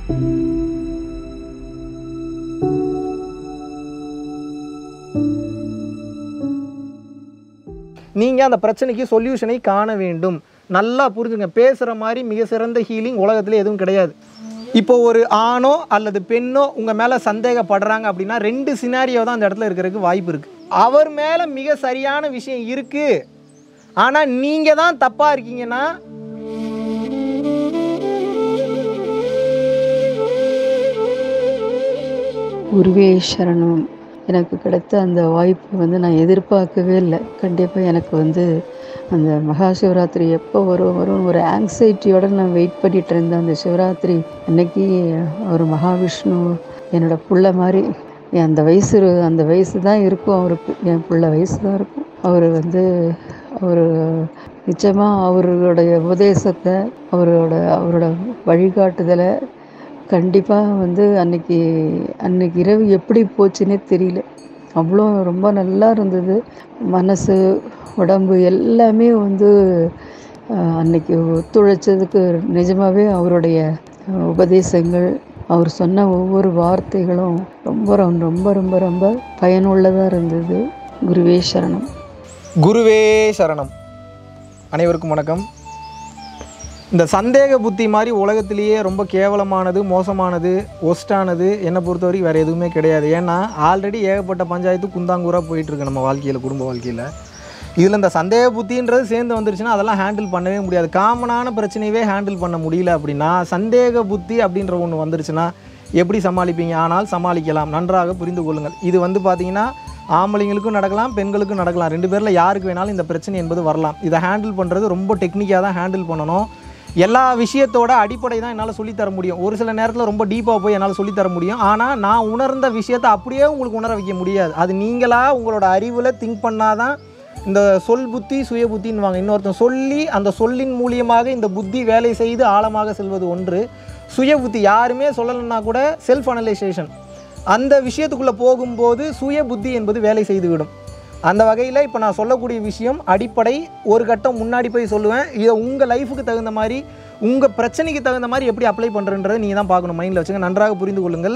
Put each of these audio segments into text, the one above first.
நீங்கள் அந்த பிரச்சனைக்கு சொல்யூஷனை காண வேண்டும். நல்லா புரிஞ்சுங்க. பேசுகிற மாதிரி மிக சிறந்த ஹீலிங் உலகத்தில் எதுவும் கிடையாது. இப்போ ஒரு ஆணோ அல்லது பெண்ணோ உங்கள் மேலே சந்தேகப்படுறாங்க அப்படின்னா 2 சினாரியோ தான் அந்த இடத்துல இருக்கிறதுக்கு வாய்ப்பு இருக்குது. அவர் மேலே மிக சரியான விஷயம் இருக்குது, ஆனால் நீங்கள் தான் தப்பாக இருக்கீங்கன்னா குருவே சரணம். எனக்கு கிடைத்த அந்த வாய்ப்பு நான் எதிர்பார்க்கவே இல்லை. கண்டிப்பாக எனக்கு அந்த மகா சிவராத்திரி எப்போ வரும் ஒரு ஆங்ஸைட்டியோடு நான் வெயிட் பண்ணிகிட்டு இருந்தேன். அந்த சிவராத்திரி அன்னைக்கு ஒரு மகாவிஷ்ணு என்னோடய புள்ள மாதிரி, அந்த வயசு தான் இருக்கும் அவருக்கு, என் புள்ள வயசு தான் இருக்கும். அவர் நிச்சயமாக அவர்களுடைய உபதேசத்தை அவரோட வழிகாட்டுதலை கண்டிப்பாக அன்னைக்கு இரவு எப்படி போச்சுன்னே தெரியல. அவ்வளோ ரொம்ப நல்லா இருந்தது. மனசு உடம்பு எல்லாமே அன்னைக்கு ஒத்துழைச்சதுக்கு நிஜமாகவே அவருடைய உபதேசங்கள், அவர் சொன்ன ஒவ்வொரு வார்த்தைகளும் ரொம்ப ரொம்ப ரொம்ப ரொம்ப பயனுள்ளதாக இருந்தது. குருவே சரணம். குருவே சரணம். அனைவருக்கும் வணக்கம். இந்த சந்தேக புத்தி மாதிரி உலகத்திலேயே ரொம்ப கேவலமானது, மோசமானது, ஒஸ்டானது என்னை பொறுத்தவரைக்கும் வேறு எதுவுமே கிடையாது. ஏன்னா ஆல்ரெடி ஏகப்பட்ட பஞ்சாயத்து குந்தாங்கூராக போயிட்டுருக்கு நம்ம வாழ்க்கையில், குடும்ப வாழ்க்கையில். இதில் இந்த சந்தேக புத்தின்றது சேர்ந்து வந்துருச்சுன்னா அதெல்லாம் ஹேண்டில் பண்ணவே முடியாது. காமனான பிரச்சனையவே ஹேண்டில் பண்ண முடியல அப்படின்னா சந்தேக புத்தி அப்படின்ற ஒன்று வந்துருச்சுன்னா எப்படி சமாளிப்பீங்க? ஆனால் சமாளிக்கலாம். நன்றாக புரிந்து கொள்ளுங்கள். இது பார்த்திங்கன்னா ஆம்பளைங்களுக்கும் நடக்கலாம், பெண்களுக்கும் நடக்கலாம். 2 பேரில் யாருக்கு வேணாலும் இந்த பிரச்சனை என்பது வரலாம். இதை ஹேண்டில் பண்ணுறது ரொம்ப டெக்னிக்காக தான் ஹேண்டில் பண்ணணும். எல்லா விஷயத்தோட அடிப்படை தான் என்னால் சொல்லித்தர முடியும். ஒரு சில நேரத்தில் ரொம்ப டீப்பாக போய் என்னால் சொல்லித்தர முடியும். ஆனால் நான் உணர்ந்த விஷயத்தை அப்படியே உங்களுக்கு உணர வைக்க முடியாது. அது நீங்களாக உங்களோட அறிவில் திங்க் பண்ணாதான். இந்த சொல் புத்தி சுய புத்தின்வாங்க. இன்னொருத்தன் சொல்லி அந்த சொல்லின் மூலியமாக இந்த புத்தி வேலை செய்து ஆழமாக செல்வது ஒன்று. சுய புத்தி யாருமே சொல்லலைன்னா கூட செல்ஃப் அனலைசேஷன், அந்த விஷயத்துக்குள்ளே போகும்போது சுய புத்தி என்பது வேலை செய்துவிடும். அந்த வகையில் இப்போ நான் சொல்லக்கூடிய விஷயம் அடிப்படை. ஒரு கட்டம் முன்னாடி போய் சொல்லுவேன். இதை உங்கள் லைஃபுக்கு தகுந்த மாதிரி, உங்கள் பிரச்சனைக்கு தகுந்த மாதிரி எப்படி அப்ளை பண்ணுறன்றதை நீங்கள் தான் பார்க்கணும். மைண்டில் வச்சுங்க. நன்றாக புரிந்து கொள்ளுங்கள்.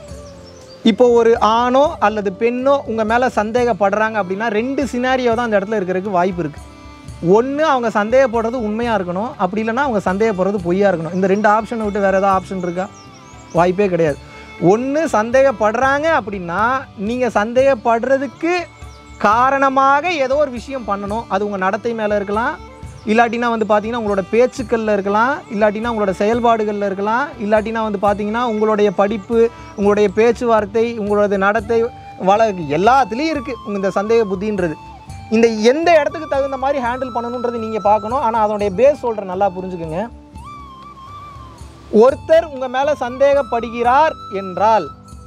இப்போ ஒரு ஆணோ அல்லது பெண்ணோ உங்கள் மேலே சந்தேகப்படுறாங்க அப்படின்னா 2 சினாரியோ தான் அந்த இடத்துல இருக்கிறதுக்கு வாய்ப்பு இருக்குது. ஒன்று, அவங்க சந்தேகப்படுறது உண்மையாக இருக்கணும். அப்படி இல்லைன்னா அவங்க சந்தேகப்படுறது பொய்யாக இருக்கணும். இந்த 2 ஆப்ஷனை விட்டு வேறு ஏதாவது ஆப்ஷன் இருக்கா? வாய்ப்பே கிடையாது. ஒன்று, சந்தேகப்படுறாங்க அப்படின்னா நீங்கள் சந்தேகப்படுறதுக்கு காரணமாக ஏதோ ஒரு விஷயம் பண்ணணும். அது உங்கள் நடத்தை மேலே இருக்கலாம், இல்லாட்டினா பார்த்தீங்கன்னா உங்களோட பேச்சுக்களில் இருக்கலாம், இல்லாட்டினா உங்களோட செயல்பாடுகளில் இருக்கலாம், இல்லாட்டினா பார்த்தீங்கன்னா உங்களுடைய படிப்பு, உங்களுடைய பேச்சுவார்த்தை, உங்களோட நடத்தை, எல்லாத்துலேயும் இருக்குது இந்த சந்தேக புத்தின்றது. இந்த எந்த இடத்துக்கு தகுந்த மாதிரி ஹேண்டில் பண்ணணுன்றது நீங்கள் பார்க்கணும். ஆனால் அதனுடைய பேஸ் சொல்கிறேன், நல்லா புரிஞ்சுக்கோங்க. ஒருத்தர் உங்கள் மேலே சந்தேகப்படுகிறார் என்றால்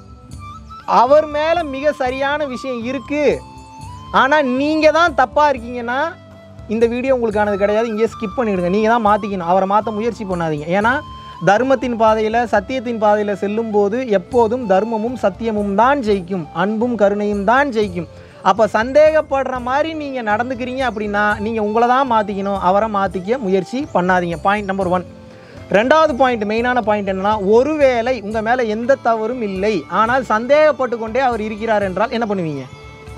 அவர் மேலே மிக சரியான விஷயம் இருக்குது, ஆனால் நீங்கள் தான் தப்பாக இருக்கீங்கன்னா இந்த வீடியோ உங்களுக்கானது கிடையாது. இங்கே ஸ்கிப் பண்ணிவிடுங்க. நீங்கள் தான் மாற்றிக்கணும். அவரை மாற்ற முயற்சி பண்ணாதீங்க. ஏன்னா தர்மத்தின் பாதையில், சத்தியத்தின் பாதையில் செல்லும்போது எப்போதும் தர்மமும் சத்தியமும் தான் ஜெயிக்கும், அன்பும் கருணையும் தான் ஜெயிக்கும். அப்போ சந்தேகப்படுற மாதிரி நீங்கள் நடந்துக்கிறீங்க அப்படின்னா நீங்கள் உங்களை தான் மாற்றிக்கணும், அவரை மாற்றிக்க முயற்சி பண்ணாதீங்க. Point number 1. 2வது பாயிண்ட், மெயினான பாயிண்ட் என்னென்னா, ஒருவேளை உங்கள் மேலே எந்த தவறும் இல்லை ஆனால் சந்தேகப்பட்டு கொண்டே அவர் இருக்கிறார் என்றால் என்ன பண்ணுவீங்க?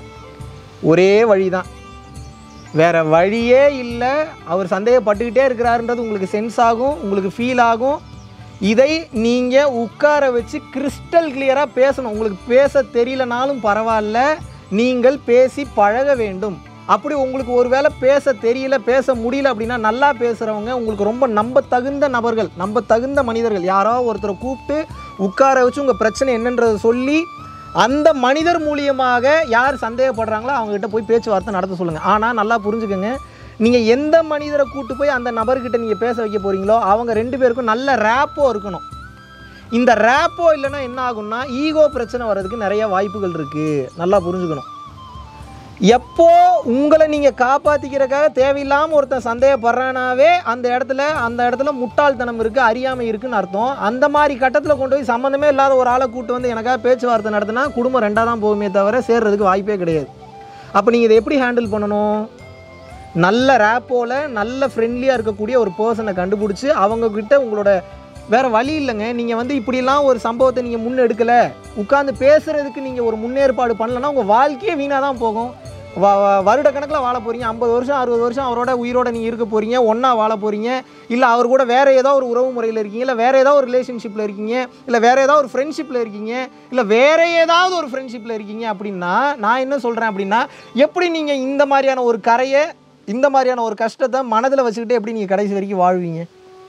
ஒரே வழி தான், வேறு வழியே இல்லை. அவர் சந்தேகப்பட்டுக்கிட்டே இருக்கிறாருன்றது உங்களுக்கு சென்ஸ் ஆகும், உங்களுக்கு ஃபீல் ஆகும். இதை நீங்கள் உட்கார வச்சு கிறிஸ்டல் கிளியராக பேசணும். உங்களுக்கு பேச தெரியலனாலும் பரவாயில்ல, நீங்கள் பேசி பழக வேண்டும். அப்படி உங்களுக்கு ஒரு வேளை பேச தெரியல, பேச முடியல அப்படின்னா நல்லா பேசுகிறவங்க, உங்களுக்கு ரொம்ப நம்ப தகுந்த நபர்கள், நம்ப தகுந்த மனிதர்கள், யாரோ ஒருத்தரை கூப்பிட்டு உட்கார வச்சு உங்கள் பிரச்சனை என்னன்றதை சொல்லி அந்த மனிதர் மூலியமாக யார் சந்தேகப்படுறாங்களோ அவங்ககிட்ட போய் பேச்சுவார்த்தை நடத்த சொல்லுங்கள். ஆனால் நல்லா புரிஞ்சுக்கோங்க, நீங்கள் எந்த மனிதரை கூப்பிட்டு போய் அந்த நபர்கிட்ட நீங்கள் பேச வைக்க போகிறீங்களோ அவங்க 2 பேருக்கும் நல்ல ரேப்போ இருக்கணும். இந்த ரேப்போ இல்லைன்னா என்ன ஆகும்னா ஈகோ பிரச்சனை வர்றதுக்கு நிறைய வாய்ப்புகள் இருக்குது. நல்லா புரிஞ்சுக்கணும். எப்போ உங்களை நீங்கள் காப்பாற்றிக்கிறதுக்காக தேவையில்லாமல் ஒருத்தன் சந்தேகப்படுறானாவே அந்த இடத்துல முட்டாள்தனம் இருக்குது, அறியாமை இருக்குதுன்னு அர்த்தம். அந்த மாதிரி கட்டத்தில் கொண்டு போய் சம்மந்தமே இல்லாத ஒரு ஆளை கூப்பிட்டு எனக்காக பேச்சுவார்த்தை நடத்தினா குடும்பம் 2ஆக தான் போகுமே தவிர சேர்றதுக்கு வாய்ப்பே கிடையாது. அப்போ நீங்கள் இதை எப்படி ஹேண்டில் பண்ணணும்? நல்ல ரேப்போவில் நல்ல ஃப்ரெண்ட்லியாக இருக்கக்கூடிய ஒரு பர்சனை கண்டுபிடிச்சி அவங்கக்கிட்ட உங்களோட வேறு வழி இல்லைங்க. நீங்கள் வந்து இப்படிலாம் ஒரு சம்பவத்தை நீங்கள் முன்னெடுக்கலை, உட்காந்து பேசுகிறதுக்கு நீங்கள் ஒரு முன்னேற்பாடு பண்ணலைன்னா உங்கள் வாழ்க்கையே வீணாக தான் போகும். வருட கணக்கில் வாழ போகிறீங்க. 50 வருஷம் 60 வருஷம் அவரோட உயிரோட நீங்கள் இருக்க போகிறீங்க, ஒன்றா வாழ போகிறீங்க. இல்லை அவர் கூட வேறு ஏதோ ஒரு உறவு முறையில் இருக்கீங்க, இல்லை வேறு ஏதோ ஒரு ரிலேஷன்ஷிப்பில் இருக்கீங்க, இல்லை வேறு ஏதோ ஒரு ஃப்ரெண்ட்ஷிப்பில் இருக்கீங்க, இல்லை வேறு ஏதாவது ஒரு ஃப்ரெண்ட்ஷிப்பில் இருக்கீங்க அப்படின்னா நான் என்ன சொல்கிறேன் அப்படின்னா, எப்படி நீங்கள் இந்த மாதிரியான ஒரு கரையை, இந்த மாதிரியான ஒரு கஷ்டத்தை மனதில் வச்சுக்கிட்டு எப்படி நீங்கள் கடைசி வரைக்கும் வாழ்வீங்க?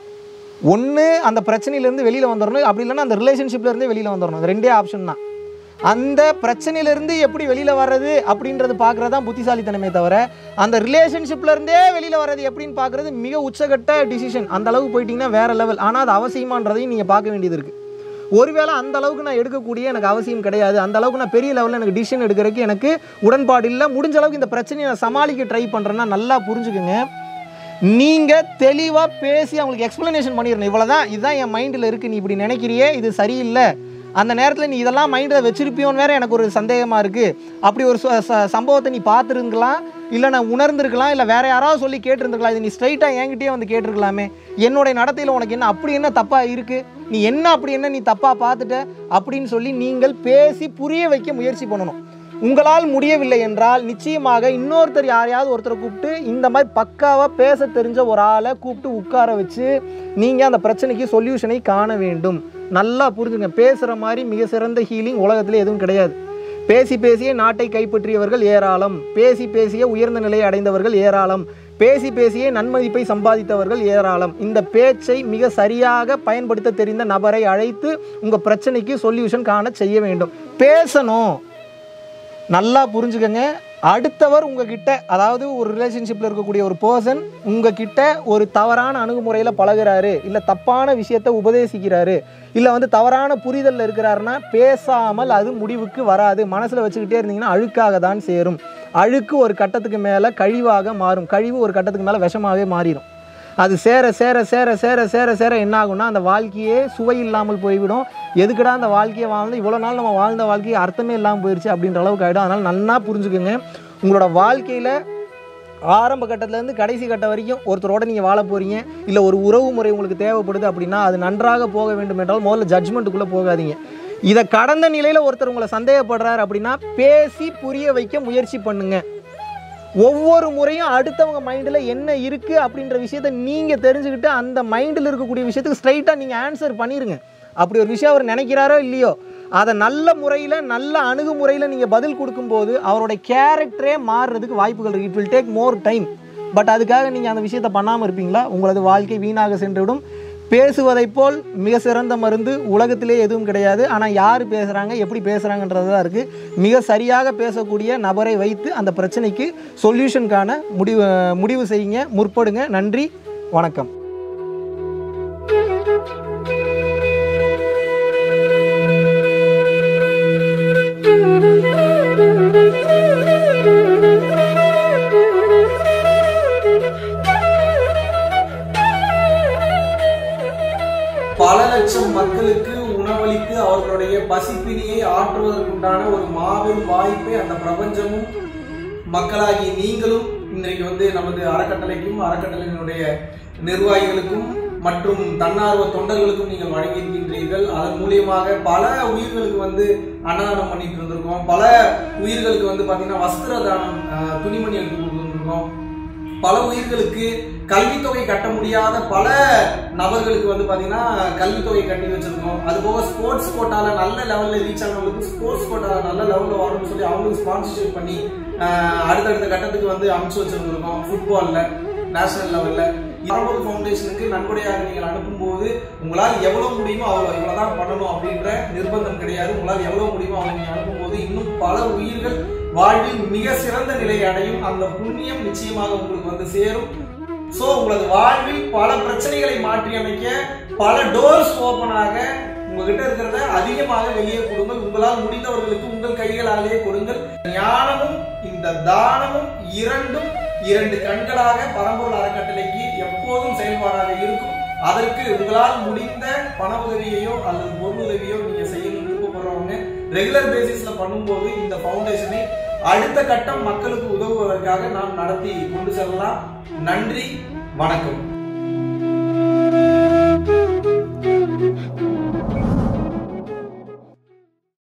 ஒன்று அந்த பிரச்சனையிலேருந்து வெளியில் வந்துடணும், அப்படி இல்லைன்னா அந்த ரிலேஷன்ஷிப்லேருந்தே வெளியில் வந்துடணும். அது 2 ஆப்ஷன் தான். அந்த பிரச்சனையிலேருந்து எப்படி வெளியில் வர்றது அப்படின்றது பார்க்குறது தான் புத்திசாலித்தனமே தவிர, அந்த ரிலேஷன்ஷிப்லேருந்தே வெளியில் வர்றது எப்படின்னு பார்க்குறது மிக உச்சகட்ட டிசிஷன். அந்த அளவுக்கு போயிட்டிங்கன்னா வேறு லெவல். ஆனால் அது அவசியமானதையும் நீங்கள் பார்க்க வேண்டியது இருக்குது. ஒருவேளை அந்த அளவுக்கு நான் எடுக்கக்கூடிய எனக்கு அவசியம் கிடையாது, அந்த அளவுக்கு நான் பெரிய லெவலில் எனக்கு டிசிஷன் எடுக்கிறதுக்கு எனக்கு உடன்பாடு இல்லை, முடிஞ்ச அளவுக்கு இந்த பிரச்சனையை நான் சமாளிக்க ட்ரை பண்ணுறேன்னா நல்லா புரிஞ்சுக்குங்க. நீங்கள் தெளிவாக பேசி அவங்களுக்கு எக்ஸ்ப்ளனேஷன் பண்ணிடணும். இவ்வளோதான், இதுதான் என் மைண்டில் இருக்குது, நீ இப்படி நினைக்கிறியே, இது சரியில்லை, அந்த நேரத்தில் நீ இதெல்லாம் மைண்டில் வச்சிருப்பியோன்னு வேறு எனக்கு ஒரு சந்தேகமாக இருக்குது. அப்படி ஒரு சம்பவத்தை நீ பார்த்துருந்துக்கலாம், இல்லை நான் உணர்ந்துருக்கலாம், இல்லை வேறு யாராவது சொல்லி கேட்டிருந்துருக்கலாம். இது நீ ஸ்ட்ரைட்டாக என்கிட்டயே வந்து கேட்டிருக்கலாமே, என்னுடைய நடத்தையில் உனக்கு என்ன அப்படி என்ன தப்பாக இருக்குது, நீ என்ன அப்படி என்ன நீ தப்பாக பார்த்துட்ட அப்படின்னு சொல்லி நீங்கள் பேசி புரிய வைக்க முயற்சி பண்ணணும். உங்களால் முடியவில்லை என்றால் நிச்சயமாக இன்னொருத்தர் யாரையாவது ஒருத்தரை கூப்பிட்டு இந்த மாதிரி பக்காவாக பேச தெரிஞ்ச ஒரு ஆளை கூப்பிட்டு உட்கார வச்சு நீங்கள் அந்த பிரச்சனைக்கு சொல்யூஷனை காண வேண்டும். நல்லா புரிஞ்சுங்க. பேசுகிற மாதிரி மிக சிறந்த ஹீலிங் உலகத்தில் எதுவும் கிடையாது. பேசி பேசியே நாட்டை கைப்பற்றியவர்கள் ஏராளம், பேசி பேசியே உயர்ந்த நிலையை அடைந்தவர்கள் ஏராளம், பேசி பேசியே நன்மதிப்பை சம்பாதித்தவர்கள் ஏராளம். இந்த பேச்சை மிக சரியாக பயன்படுத்த தெரிந்த நபரை அழைத்து உங்கள் பிரச்சனைக்கு சொல்யூஷன் காண செய்ய வேண்டும். பேசணும். நல்லா புரிஞ்சுக்கங்க. அடுத்தவர் உங்ககிட்ட, அதாவது ஒரு ரிலேஷன்ஷிப்பில் இருக்கக்கூடிய ஒரு பர்சன் உங்ககிட்ட ஒரு தவறான அணுகுமுறையில் பழகிறாரு, இல்லை தப்பான விஷயத்தை உபதேசிக்கிறாரு, இல்லை வந்து தவறான புரிதலில் இருக்கிறாருன்னா பேசாமல் அது முடிவுக்கு வராது. மனசில் வச்சுக்கிட்டே இருந்தீங்கன்னா அழுக்காக தான் சேரும். அழுக்கு ஒரு கட்டத்துக்கு மேலே கழிவாக மாறும், கழிவு ஒரு கட்டத்துக்கு மேலே விஷமாகவே மாறிடும். அது சேர சேர சேர சேர சேர சேர என்ன ஆகும்னா அந்த வாழ்க்கையே சுவை இல்லாமல் போய்விடும். எதுக்குடா அந்த வாழ்க்கையை வாழ்ந்து இவ்வளோ நாள் நம்ம வாழ்ந்த வாழ்க்கையை அர்த்தமே இல்லாமல் போயிடுச்சு அப்படின்ற அளவுக்கு ஆகிடும். அதனால் நல்லா புரிஞ்சுக்கோங்க. உங்களோட வாழ்க்கையில் ஆரம்ப கட்டத்துலேருந்து கடைசி கட்டம் வரைக்கும் ஒருத்தரோட நீங்கள் வாழ போகிறீங்க, இல்லை ஒரு உறவு முறை உங்களுக்கு தேவைப்படுது அப்படின்னா அது நன்றாக போக வேண்டும் என்றால் முதல்ல ஜட்ஜ்மெண்ட்டுக்குள்ளே போகாதீங்க. இதை கடந்த நிலையில் ஒருத்தர் உங்களை சந்தேகப்படுறாரு அப்படின்னா பேசி புரிய வைக்க முயற்சி பண்ணுங்கள். ஒவ்வொரு முறையும் அடுத்தவங்க மைண்டில் என்ன இருக்குது அப்படின்ற விஷயத்தை நீங்கள் தெரிஞ்சுக்கிட்டு அந்த மைண்டில் இருக்கக்கூடிய விஷயத்துக்கு ஸ்ட்ரைட்டாக நீங்கள் ஆன்சர் பண்ணிடுங்க. அப்படி ஒரு விஷயம் அவர் நினைக்கிறாரோ இல்லையோ அதை நல்ல முறையில் நல்ல அணுகுமுறையில் நீங்கள் பதில் கொடுக்கும்போது அவருடைய கேரக்டரே மாறுறதுக்கு வாய்ப்புகள் இருக்குது. It will take more time. But அதுக்காக நீங்கள் அந்த விஷயத்தை பண்ணாமல் இருப்பீங்களா? உங்களது வாழ்க்கை வீணாக சென்றுவிடும். பேசுவதை போல் மிக சிறந்த மருந்து உலகத்திலே எதுவும் கிடையாது. ஆனால் யார் பேசுகிறாங்க, எப்படி பேசுகிறாங்கன்றது தான் இருக்குது. மிக சரியாக பேசக்கூடிய நபரை வைத்து அந்த பிரச்சனைக்கு சொல்யூஷனுக்கான முடிவு செய்யுங்க, முற்படுங்க. நன்றி, வணக்கம். பல லட்சம் மக்களுக்கு உணவளித்து அவர்களுடைய பசிப்பினியை ஆற்றுவதற்குண்டான ஒரு மாபெரும் வாய்ப்பை அந்த பிரபஞ்சமும் மக்களாகிய நீங்களும் இன்றைக்கு வந்து நமது அறக்கட்டளைக்கும் அறக்கட்டளையினுடைய நிர்வாகிகளுக்கும் மற்றும் தன்னார்வ தொண்டர்களுக்கும் நீங்கள் வழங்கியிருக்கின்றீர்கள். அதன் மூலியமாக பல உயிர்களுக்கு வந்து அன்னதானம் பண்ணிட்டு இருந்திருக்கோம். பல உயிர்களுக்கு வந்து பாத்தீங்கன்னா வஸ்திர தானம், துணிமணி எடுத்து கொடுத்துருக்கோம். பல உயிர்களுக்கு கல்வித்தொகை கட்ட முடியாத பல நபர்களுக்கு வந்து பாத்தீங்கன்னா கல்வித்தொகை கட்டி வச்சிருக்கோம். அது போக ஸ்போர்ட்ஸ் கோட்டால நல்ல லெவல்ல ரீச் ஆனவங்களுக்கு ஸ்போர்ட்ஸ் கோட்டால நல்ல லெவல்ல வரணும்னு சொல்லி அவங்களுக்கு ஸ்பான்சர்ஷிப் பண்ணி அடுத்தடுத்த கட்டத்துக்கு வந்து அனுப்பிச்சு வச்சிருந்திருக்கோம். ஃபுட்பால்ல நேஷனல் லெவல்ல பரம்பொருள் ஃபவுண்டேஷனுக்கு நன்கொடையாக நீங்கள் அனுப்பும்போது உங்களால் எவ்வளவு முடியுமோ அவ்வளோ இவ்வளவுதான் பண்ணணும் அப்படின்ற நிர்பந்தம் கிடையாது. உங்களால் எவ்வளவு முடியுமோ அவளை நீங்க அனுப்பும்போது இன்னும் பல உயிர்கள் வாழ்வில் மிக சிறந்த நிலையை அடையும். அந்த புண்ணியம் நிச்சயமாக உங்களுக்கு வந்து சேரும். சோ உங்களது வாழ்வில் பல பிரச்சனைகளை மாற்றி அமைக்க பல டோர்ஸ் ஓபன் ஆக உங்ககிட்ட இருக்கிறத அதிகமாக வெளியே கொடுங்கள். உங்களால் முடிந்தவர்களுக்கு உங்கள் கைகளாலேயே கொடுங்கள். ஞானமும் இந்த தானமும் இரண்டு கண்களாக பரம்பொருள் அறக்கட்டளைக்கு எப்போதும் செயல்பாடாக இருக்கும். அதற்கு உங்களால் முடிந்த பண உதவியையோ அல்லது பொருள் உதவியோ நீங்க செய்யணும் விருப்பப்படுறவங்க ரெகுலர் பேசிஸ்ல பண்ணும்போது இந்த பவுண்டேஷனை அடுத்த கட்டம் மக்களுக்கு உதவுவதற்காக நாம் நடத்தி கொண்டு செல்லலாம். நன்றி, வணக்கம்.